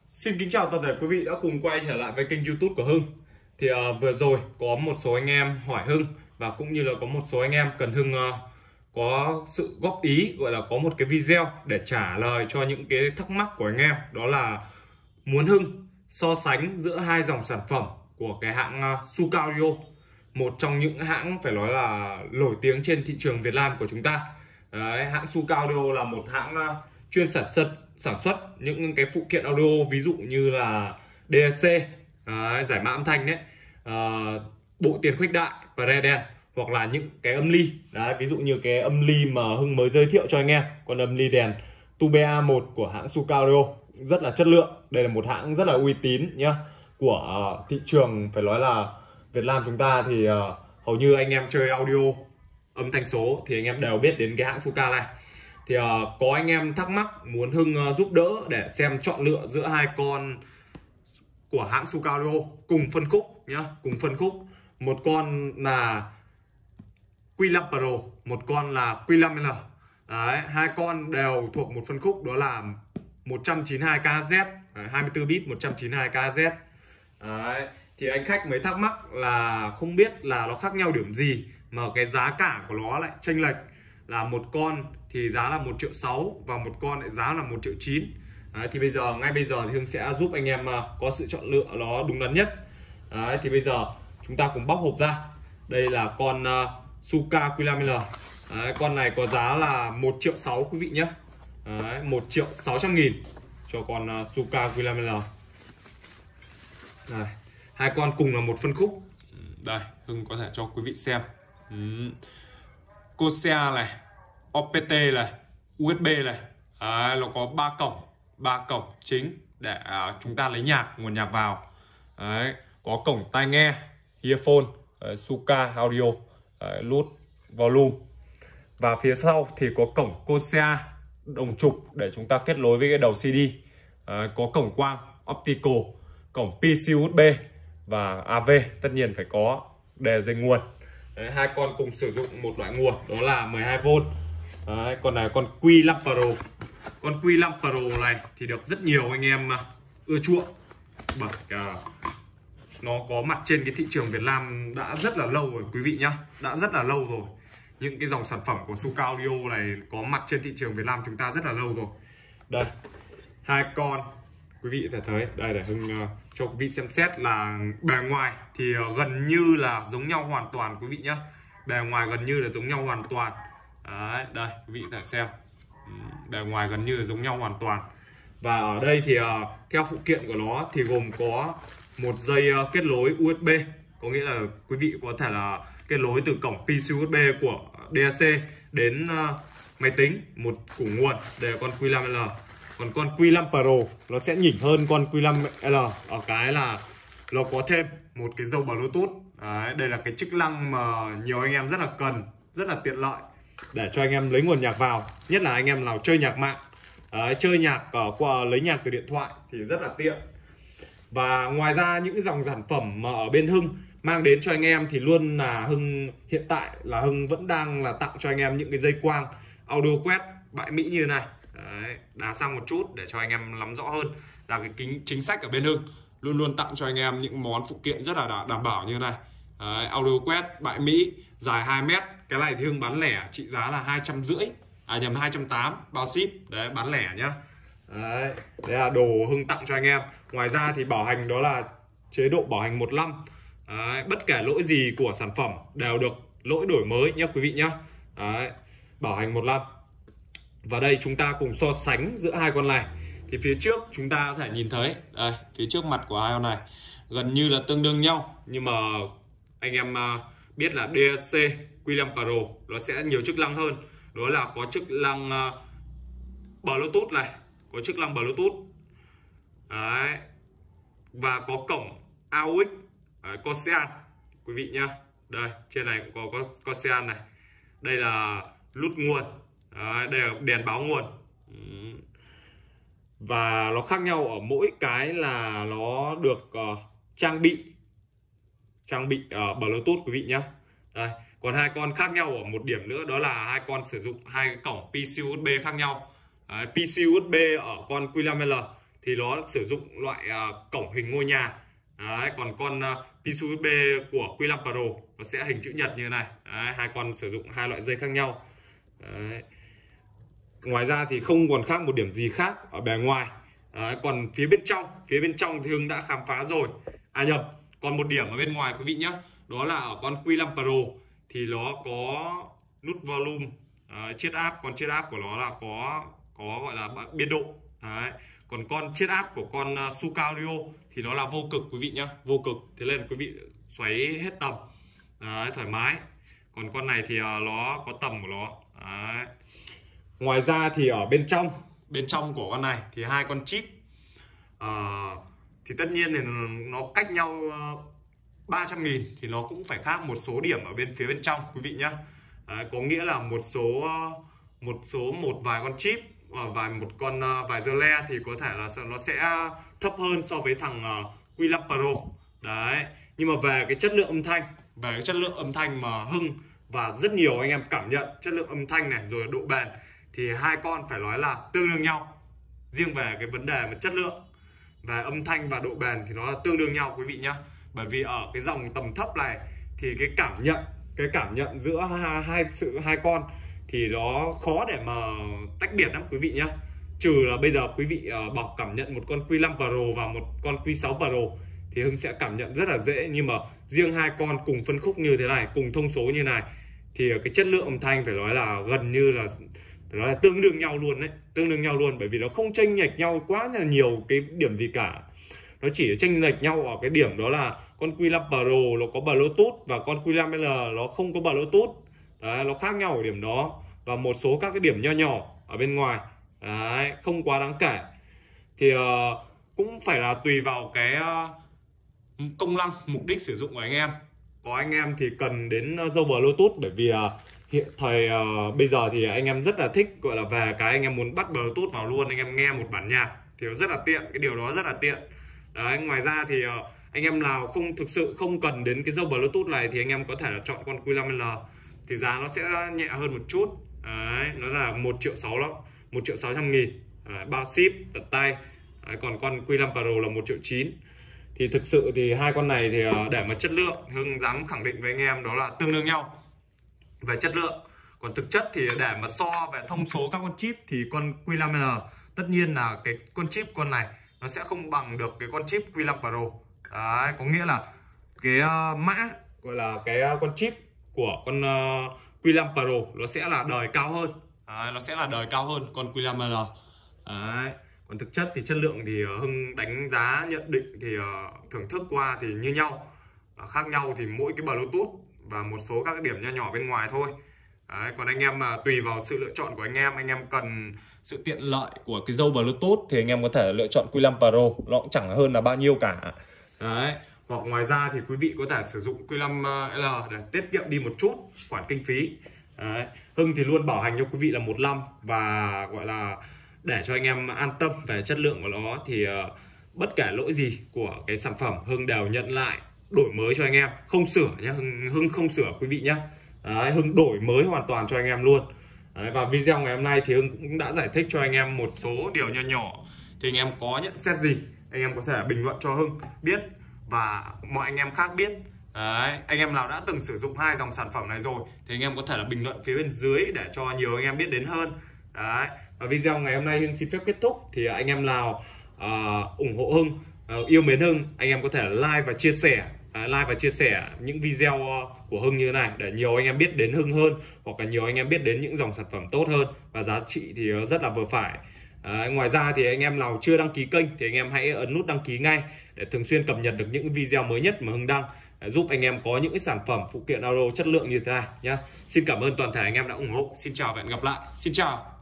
Xin kính chào toàn thể quý vị đã cùng quay trở lại với kênh YouTube của Hưng. Thì vừa rồi có một số anh em hỏi Hưng và cũng như là có một số anh em cần Hưng có sự góp ý, gọi là có một cái video để trả lời cho những cái thắc mắc của anh em. Đó là muốn Hưng so sánh giữa hai dòng sản phẩm của cái hãng Suka Audio, một trong những hãng phải nói là nổi tiếng trên thị trường Việt Nam của chúng ta. Đấy, hãng Suka Audio là một hãng chuyên sản xuất những cái phụ kiện audio, ví dụ như là DAC, giải mã âm thanh đấy, bộ tiền khuếch đại Preden, hoặc là những cái âm ly đấy, ví dụ như cái âm ly mà Hưng mới giới thiệu cho anh em, con âm ly đèn Tube A1 của hãng Suka Audio rất là chất lượng. Đây là một hãng rất là uy tín nhá, của thị trường phải nói là Việt Nam chúng ta. Thì hầu như anh em chơi audio âm thanh số thì anh em đều biết đến cái hãng Suka này. Thì có anh em thắc mắc muốn Hưng giúp đỡ để xem chọn lựa giữa hai con của hãng Suka Audio cùng phân khúc nhá, cùng phân khúc. Một con là Q5 Pro, một con là Q5L. Đấy, hai con đều thuộc một phân khúc đó là 192 kHz, 24 bit 192 kHz. Đấy, thì anh khách mới thắc mắc là không biết là nó khác nhau điểm gì mà cái giá cả của nó lại chênh lệch, là một con thì giá là 1,6 triệu và một con lại giá là 1,9 triệu. Đấy, thì ngay bây giờ thì Hưng sẽ giúp anh em có sự chọn lựa nó đúng đắn nhất. Đấy, thì bây giờ chúng ta cùng bóc hộp ra. Đây là con Suka Q5L. Đấy, con này có giá là 1,6 triệu quý vị nhé. 1.600.000 cho con Suka Q5L. Đây, hai con cùng là một phân khúc. Đây, Hưng có thể cho quý vị xem. Corsair này, OPT này, USB này. Đấy, nó có 3 cổng chính để chúng ta lấy nguồn nhạc vào. Đấy, có cổng tai nghe, earphone, Suka Audio, nút volume. Và phía sau thì có cổng Corsair đồng trục để chúng ta kết nối với cái đầu CD. Có cổng quang optical, cổng PC USB và AV tất nhiên phải có để dây nguồn. Đấy, hai con cùng sử dụng một loại nguồn đó là 12V. Đấy, con này con Q5 Pro. Con Q5 Pro này thì được rất nhiều anh em ưa chuộng, bởi nó có mặt trên cái thị trường Việt Nam đã rất là lâu rồi quý vị nhá, đã rất là lâu rồi. Những cái dòng sản phẩm của Suka Audio này có mặt trên thị trường Việt Nam chúng ta rất là lâu rồi. Đây, hai con quý vị thể thấy đây, để Hưng cho quý vị xem xét là bề ngoài thì gần như là giống nhau hoàn toàn quý vị nhá. Bề ngoài gần như là giống nhau hoàn toàn. Đấy, đây quý vị thể xem, bề ngoài gần như là giống nhau hoàn toàn. Và ở đây thì theo phụ kiện của nó thì gồm có một dây kết nối USB, có nghĩa là quý vị có thể là kết nối từ cổng PC USB của DAC đến máy tính, một củ nguồn. Đây là con Q5L. Còn con Q5 Pro nó sẽ nhỉnh hơn con Q5L ở cái là nó có thêm một cái dâu Bluetooth. Đấy, đây là cái chức năng mà nhiều anh em rất là cần, rất là tiện lợi để cho anh em lấy nguồn nhạc vào, nhất là anh em nào chơi nhạc mạng. Đấy, chơi nhạc qua lấy nhạc từ điện thoại thì rất là tiện. Và ngoài ra những cái dòng sản phẩm mà ở bên Hưng mang đến cho anh em thì luôn là Hưng, hiện tại là Hưng vẫn đang là tặng cho anh em những cái dây quang audio quét bại Mỹ như này. Đấy, đá sang một chút để cho anh em nắm rõ hơn là cái chính sách ở bên Hưng luôn luôn tặng cho anh em những món phụ kiện rất là đảm bảo như này. Đấy, audio quét bại Mỹ dài 2 mét. Cái này thì Hưng bán lẻ trị giá là 250, 280 bao ship. Đấy, bán lẻ nhá. Đấy, đây là đồ Hưng tặng cho anh em. Ngoài ra thì bảo hành đó là chế độ bảo hành 1 năm. Đấy, bất kể lỗi gì của sản phẩm đều được lỗi đổi mới nhé quý vị nhé. Đấy, bảo hành 1 năm. Và đây chúng ta cùng so sánh giữa hai con này. Thì phía trước chúng ta có thể nhìn thấy đây, phía trước mặt của hai con này gần như là tương đương nhau, nhưng mà anh em biết là DAC Q5 Pro nó sẽ nhiều chức năng hơn. Đó là có chức năng Bluetooth này, có chức năng Bluetooth. Đấy, và có cổng AUX Corsair quý vị nhá. Đây, trên này cũng có Corsair này. Đây là nút nguồn. Đấy, đây là đèn báo nguồn. Và nó khác nhau ở mỗi cái là nó được trang bị Bluetooth quý vị nhé. Đây, còn hai con khác nhau ở một điểm nữa, đó là hai con sử dụng hai cái cổng PC USB khác nhau. PC USB ở con Q5L thì nó sử dụng loại cổng hình ngôi nhà. Đấy, còn con Pisu USB của Q5 Pro nó sẽ hình chữ nhật như thế này. Đấy, hai con sử dụng hai loại dây khác nhau. Đấy. Ngoài ra thì không còn khác một điểm gì khác ở bề ngoài. Đấy, còn phía bên trong thì Hưng đã khám phá rồi. À nhầm, còn một điểm ở bên ngoài quý vị nhé. Đó là ở con Q5 Pro thì nó có nút volume chiết áp. Con chiết áp của nó là có gọi là biên độ. Đấy. Còn con chiết áp của con Shuka Audio thì nó là vô cực quý vị nhé, vô cực. Thế nên quý vị xoáy hết tầm. Đấy, thoải mái. Còn con này thì nó có tầm của nó. Đấy. Ngoài ra thì ở bên trong của con này thì hai con chip thì tất nhiên thì nó cách nhau 300.000 thì nó cũng phải khác một số điểm ở phía bên trong quý vị nhé. Có nghĩa là một vài con chip và vài dơ le thì có thể là nó sẽ thấp hơn so với thằng Q5 Pro. Đấy. Nhưng mà về cái chất lượng âm thanh mà Hưng và rất nhiều anh em cảm nhận chất lượng âm thanh này rồi độ bền thì hai con phải nói là tương đương nhau. Riêng về cái vấn đề mà chất lượng về âm thanh và độ bền thì nó là tương đương nhau quý vị nhá. Bởi vì ở cái dòng tầm thấp này thì cái cảm nhận giữa hai con thì nó khó để mà tách biệt lắm quý vị nhá. Trừ là bây giờ quý vị bảo cảm nhận một con Q5 Pro và một con Q6 Pro thì Hưng sẽ cảm nhận rất là dễ. Nhưng mà riêng hai con cùng phân khúc như thế này, cùng thông số như này thì cái chất lượng âm thanh phải nói là gần như là tương đương nhau luôn đấy, tương đương nhau luôn. Bởi vì nó không chênh lệch nhau quá là nhiều cái điểm gì cả. Nó chỉ chênh lệch nhau ở cái điểm đó là con Q5 Pro nó có Bluetooth và con Q5L nó không có Bluetooth. Đấy, nó khác nhau ở điểm đó và một số các cái điểm nho nhỏ ở bên ngoài. Đấy, không quá đáng kể. Thì cũng phải là tùy vào cái công năng, mục đích sử dụng của anh em. Có anh em thì cần đến dâu Bluetooth bởi vì hiện thời bây giờ thì anh em rất là thích gọi là về cái anh em muốn bắt Bluetooth vào luôn, anh em nghe một bản nhạc thì nó rất là tiện, cái điều đó rất là tiện. Đấy, ngoài ra thì anh em nào thực sự không cần đến cái dâu Bluetooth này thì anh em có thể là chọn con Q5L thì giá nó sẽ nhẹ hơn một chút. Đấy, nó là 1.600.000 đó, 1.600.000 bao ship tận tay. Đấy, còn con Q5 Pro là 1.900.000. Thì thực sự thì hai con này thì để mà chất lượng Hưng dám khẳng định với anh em đó là tương đương nhau về chất lượng. Còn thực chất thì để mà so về thông số các con chip thì con Q5L tất nhiên là cái con chip con này nó sẽ không bằng được cái con chip Q5 Pro. Đấy, có nghĩa là cái mã gọi là cái con chip của con Q5 Pro nó sẽ là đời cao hơn. Đấy, nó sẽ là đời cao hơn con Q5L. Đấy. Còn thực chất thì chất lượng thì Hưng đánh giá nhận định thì thưởng thức qua thì như nhau. Khác nhau thì mỗi cái Bluetooth và một số các cái điểm nho nhỏ bên ngoài thôi. Đấy, còn anh em mà tùy vào sự lựa chọn của anh em cần sự tiện lợi của cái dâu Bluetooth thì anh em có thể lựa chọn Q5 Pro, nó cũng chẳng hơn là bao nhiêu cả. Đấy, hoặc ngoài ra thì quý vị có thể sử dụng Q5L để tiết kiệm đi một chút khoản kinh phí. Đấy, Hưng thì luôn bảo hành cho quý vị là 1 năm và gọi là để cho anh em an tâm về chất lượng của nó thì bất kể lỗi gì của cái sản phẩm Hưng đều nhận lại, đổi mới cho anh em, không sửa nhé. Hưng không sửa quý vị nhé. Đấy, Hưng đổi mới hoàn toàn cho anh em luôn. Đấy, và video ngày hôm nay thì Hưng cũng đã giải thích cho anh em một số điều nho nhỏ. Thì anh em có nhận xét gì anh em có thể bình luận cho Hưng biết và mọi anh em khác biết. Đấy, anh em nào đã từng sử dụng hai dòng sản phẩm này rồi thì anh em có thể là bình luận phía bên dưới để cho nhiều anh em biết đến hơn. Đấy, và video ngày hôm nay Hưng xin phép kết thúc. Thì anh em nào ủng hộ Hưng, yêu mến Hưng, anh em có thể like và chia sẻ những video của Hưng như thế này để nhiều anh em biết đến Hưng hơn, hoặc là nhiều anh em biết đến những dòng sản phẩm tốt hơn và giá trị thì rất là vừa phải. Ngoài ra thì anh em nào chưa đăng ký kênh thì anh em hãy ấn nút đăng ký ngay để thường xuyên cập nhật được những video mới nhất mà Hưng đăng, giúp anh em có những cái sản phẩm phụ kiện audio chất lượng như thế này nhé. Xin cảm ơn toàn thể anh em đã ủng hộ. Xin chào và hẹn gặp lại. Xin chào.